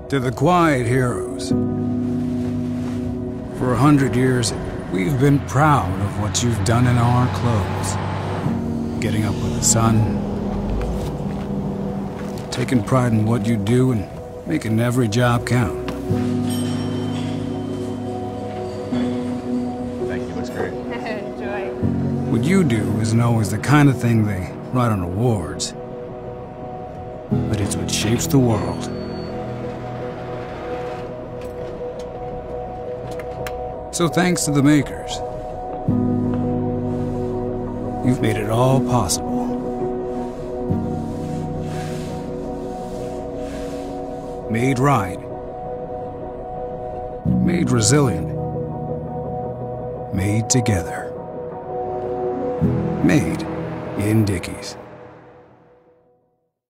To the quiet heroes. For 100 years, we've been proud of what you've done in our clothes. Getting up with the sun, taking pride in what you do, and making every job count. Thank you, looks great. Enjoy. What you do isn't always the kind of thing they write on awards, but it's what shapes the world. So thanks to the makers, you've made it all possible. Made right. Made resilient. Made together. Made in Dickies.